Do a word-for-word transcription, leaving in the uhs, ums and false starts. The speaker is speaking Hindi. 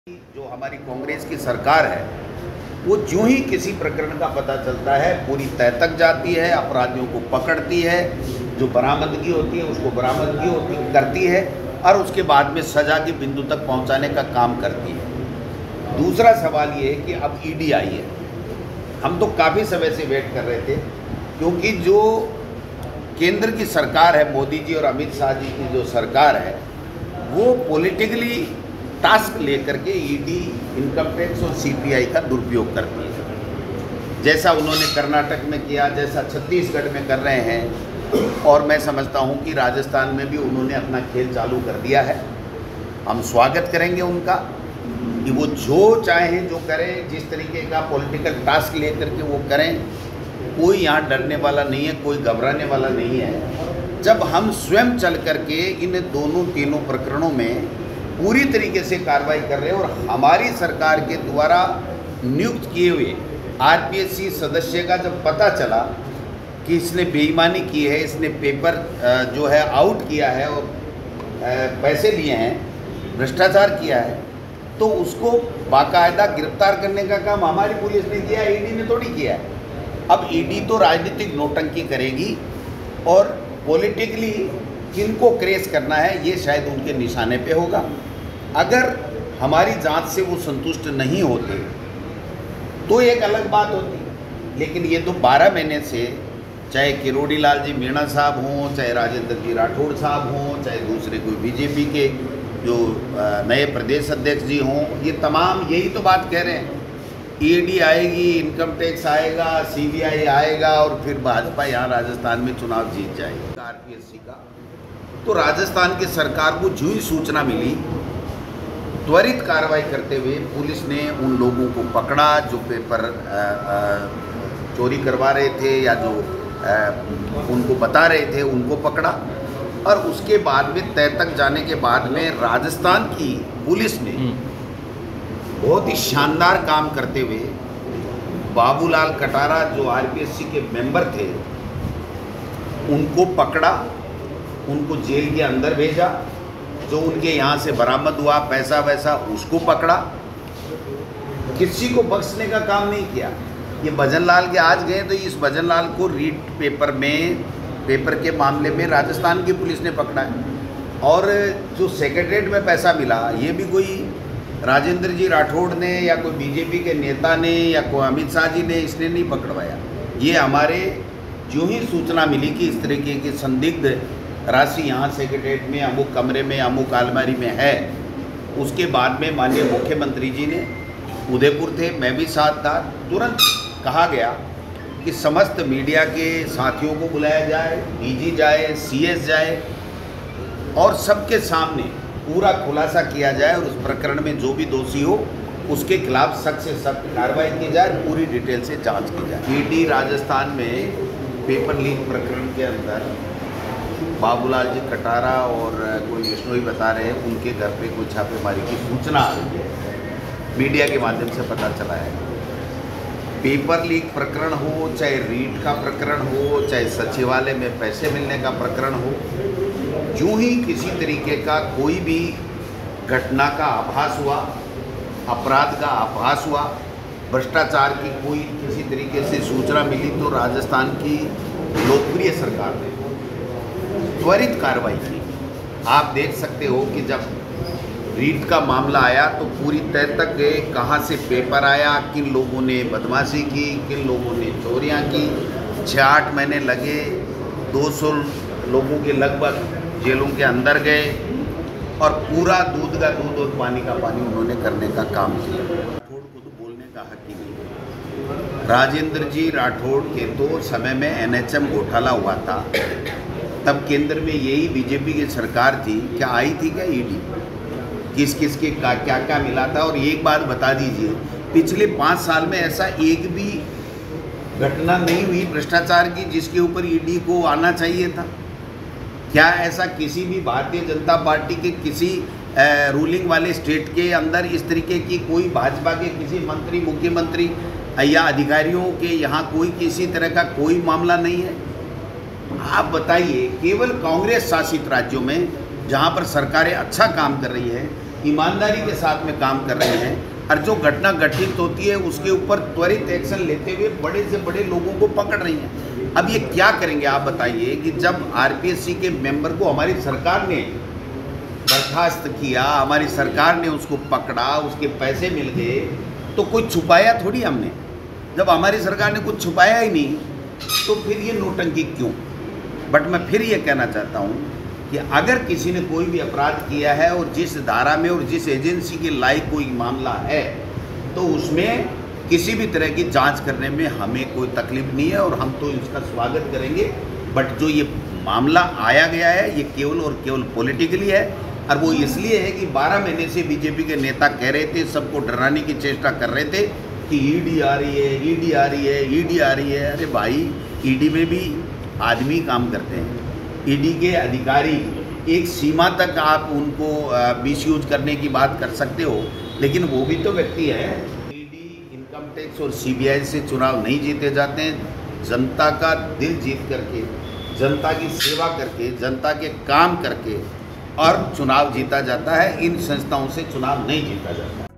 जो हमारी कांग्रेस की सरकार है वो जो ही किसी प्रकरण का पता चलता है पूरी तह तक जाती है, अपराधियों को पकड़ती है, जो बरामदगी होती है उसको बरामदगी होती करती है और उसके बाद में सजा के बिंदु तक पहुंचाने का काम करती है। दूसरा सवाल ये है कि अब ईडी आई है। हम तो काफ़ी समय से वेट कर रहे थे क्योंकि जो केंद्र की सरकार है, मोदी जी और अमित शाह जी की जो सरकार है वो पॉलिटिकली टास्क लेकर के ईडी, इनकम टैक्स और सीपीआई का दुरुपयोग करती है, जैसा उन्होंने कर्नाटक में किया, जैसा छत्तीसगढ़ में कर रहे हैं। और मैं समझता हूं कि राजस्थान में भी उन्होंने अपना खेल चालू कर दिया है। हम स्वागत करेंगे उनका कि वो जो चाहें जो करें, जिस तरीके का पॉलिटिकल टास्क लेकर के वो करें। कोई यहाँ डरने वाला नहीं है, कोई घबराने वाला नहीं है। जब हम स्वयं चल करके इन दोनों तीनों प्रकरणों में पूरी तरीके से कार्रवाई कर रहे हैं और हमारी सरकार के द्वारा नियुक्त किए हुए आरपीएससी सदस्य का जब पता चला कि इसने बेईमानी की है, इसने पेपर जो है आउट किया है और पैसे लिए हैं, भ्रष्टाचार किया है, तो उसको बाकायदा गिरफ्तार करने का काम हमारी पुलिस ने किया, ईडी ने थोड़ी किया है। अब ईडी तो राजनीतिक नोटंकी करेगी और पॉलिटिकली किनको क्रेस करना है ये शायद उनके निशाने पे होगा। अगर हमारी जांच से वो संतुष्ट नहीं होते तो एक अलग बात होती, लेकिन ये तो बारह महीने से चाहे किरोड़ी लाल जी मीणा साहब हों, चाहे राजेंद्र जी राठौड़ साहब हों, चाहे दूसरे कोई बीजेपी के जो नए प्रदेश अध्यक्ष जी हों, ये तमाम यही तो बात कह रहे हैं। ईडी आएगी, इनकम टैक्स आएगा, सीबीआई आएगा और फिर भाजपा यहाँ राजस्थान में चुनाव जीत जाएगी आरपीएससी का। तो राजस्थान की सरकार को जो ही सूचना मिली, त्वरित कार्रवाई करते हुए पुलिस ने उन लोगों को पकड़ा जो पेपर आ, आ, चोरी करवा रहे थे या जो आ, उनको बता रहे थे, उनको पकड़ा। और उसके बाद में तय तक जाने के बाद में राजस्थान की पुलिस ने बहुत ही शानदार काम करते हुए बाबूलाल कटारा जो आरपीएससी के मेंबर थे उनको पकड़ा, उनको जेल के अंदर भेजा, जो उनके यहाँ से बरामद हुआ पैसा वैसा उसको पकड़ा। किसी को बख्शने का काम नहीं किया। ये भजन लाल के आज गए तो इस भजन लाल को रीट पेपर में पेपर के मामले में राजस्थान की पुलिस ने पकड़ा है। और जो सेक्रेटरीट में पैसा मिला ये भी कोई राजेंद्र जी राठौड़ ने या कोई बीजेपी के नेता ने या कोई अमित शाह जी ने इसने नहीं पकड़वाया। ये हमारे जो ही सूचना मिली कि इस तरीके की संदिग्ध राशि यहाँ सेक्रेटरीट में अमुक कमरे में अमुक अलमारी में है, उसके बाद में माननीय मुख्यमंत्री जी ने, उदयपुर थे, मैं भी साथ था, तुरंत कहा गया कि समस्त मीडिया के साथियों को बुलाया जाए, डीजी जाए, सीएस जाए और सबके सामने पूरा खुलासा किया जाए और उस प्रकरण में जो भी दोषी हो उसके खिलाफ सख्त से सख्त कार्रवाई की जाए, पूरी डिटेल से जांच की जाए। ईडी राजस्थान में पेपर लीक प्रकरण के अंदर बाबूलाल जी कटारा और कोई विष्णोई बता रहे हैं उनके घर पे कोई छापेमारी की सूचना आ रही है, मीडिया के माध्यम से पता चला है। पेपर लीक प्रकरण हो, चाहे रीट का प्रकरण हो, चाहे सचिवालय में पैसे मिलने का प्रकरण हो, यूँ ही किसी तरीके का कोई भी घटना का आभास हुआ, अपराध का आभास हुआ, भ्रष्टाचार की कोई किसी तरीके से सूचना मिली तो राजस्थान की लोकप्रिय सरकार ने त्वरित कार्रवाई की। आप देख सकते हो कि जब रीट का मामला आया तो पूरी तय तक गए कहाँ से पेपर आया, किन लोगों ने बदमाशी की, किन लोगों ने चोरियाँ की। छः आठ महीने लगे, दो सौ लोगों के लगभग जेलों के अंदर गए और पूरा दूध का दूध और पानी का पानी उन्होंने करने का काम किया। राठौड़ को तो बोलने का हक ही नहीं। राजेंद्र जी राठौड़ के तो समय में एनएचएम घोटाला हुआ था, तब केंद्र में यही बीजेपी की सरकार थी, क्या आई थी क्या ईडी, किस किस के का क्या क्या मिला था। और एक बात बता दीजिए, पिछले पाँच साल में ऐसा एक भी घटना नहीं हुई भ्रष्टाचार की जिसके ऊपर ईडी को आना चाहिए था। क्या ऐसा किसी भी भारतीय जनता पार्टी के किसी रूलिंग वाले स्टेट के अंदर इस तरीके की कोई भाजपा के किसी मंत्री, मुख्यमंत्री या अधिकारियों के यहाँ कोई किसी तरह का कोई मामला नहीं है? आप बताइए, केवल कांग्रेस शासित राज्यों में जहाँ पर सरकारें अच्छा काम कर रही है, ईमानदारी के साथ में काम कर रहे हैं और जो घटना घटित होती है उसके ऊपर त्वरित एक्शन लेते हुए बड़े से बड़े लोगों को पकड़ रही हैं। अब ये क्या करेंगे आप बताइए कि जब आरपीएससी के मेंबर को हमारी सरकार ने बर्खास्त किया, हमारी सरकार ने उसको पकड़ा, उसके पैसे मिल गए, तो कोई छुपाया थोड़ी हमने। जब हमारी सरकार ने कुछ छुपाया ही नहीं तो फिर ये नोटंकी क्यों। बट मैं फिर ये कहना चाहता हूँ कि अगर किसी ने कोई भी अपराध किया है और जिस धारा में और जिस एजेंसी के लायक कोई मामला है तो उसमें किसी भी तरह की जांच करने में हमें कोई तकलीफ नहीं है और हम तो इसका स्वागत करेंगे। बट जो ये मामला आया गया है ये केवल और केवल पॉलिटिकली है और वो इसलिए है कि बारह महीने से बीजेपी के नेता कह रहे थे, सबको डराने की चेष्टा कर रहे थे कि ईडी आ रही है, ईडी आ रही है, ईडी आ रही है। अरे भाई, ईडी में भी आदमी काम करते हैं। ईडी के अधिकारी एक सीमा तक आप उनको मिसयूज करने की बात कर सकते हो, लेकिन वो भी तो व्यक्ति है। ईडी, इनकम टैक्स और सीबीआई से चुनाव नहीं जीते जाते हैं। जनता का दिल जीत करके, जनता की सेवा करके, जनता के काम करके और चुनाव जीता जाता है। इन संस्थाओं से चुनाव नहीं जीता जाता।